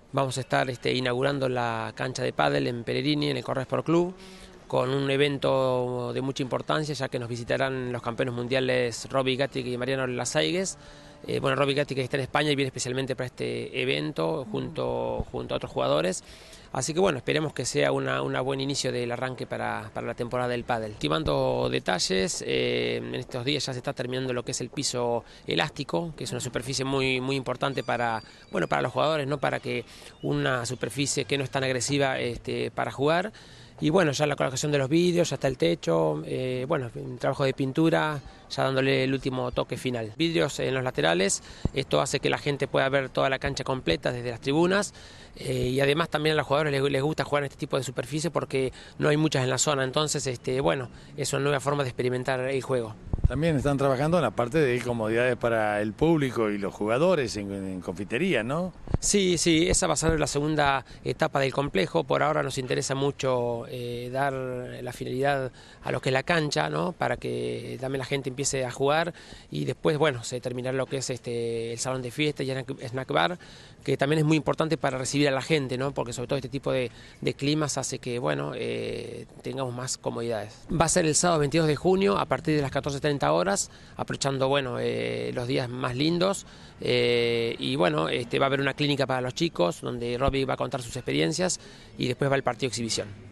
Vamos a estar inaugurando la cancha de pádel en Pellegrini, en el Correa Sport Club, con un evento de mucha importancia, ya que nos visitarán los campeones mundiales Robbie Gattic y Mariano Lasaigues. Bueno, Robbie Gattic está en España y viene especialmente para este evento junto a otros jugadores. Así que bueno, esperemos que sea un buen inicio del arranque para la temporada del pádel. Ultimando detalles, en estos días ya se está terminando lo que es el piso elástico, que es una superficie muy importante para los jugadores, ¿no? Para que una superficie que no es tan agresiva para jugar. Y bueno, ya la colocación de los vidrios, ya está el techo, bueno, un trabajo de pintura, ya dándole el último toque final. Vidrios en los laterales, esto hace que la gente pueda ver toda la cancha completa desde las tribunas, y además también a los jugadores les gusta jugar en este tipo de superficie porque no hay muchas en la zona, entonces bueno, es una nueva forma de experimentar el juego. También están trabajando en la parte de comodidades para el público y los jugadores en confitería, ¿no? Sí, esa va a ser la segunda etapa del complejo. Por ahora nos interesa mucho dar la finalidad a lo que es la cancha, ¿no? Para que también la gente empiece a jugar y después, bueno, se terminará lo que es el salón de fiesta y el snack bar, que también es muy importante para recibir a la gente, ¿no? Porque sobre todo este tipo de climas hace que, bueno, tengamos más comodidades. Va a ser el sábado 22 de junio a partir de las 14:30 horas, aprovechando, bueno, los días más lindos, y bueno, va a haber una clínica para los chicos donde Robbie va a contar sus experiencias y después va el partido de exhibición.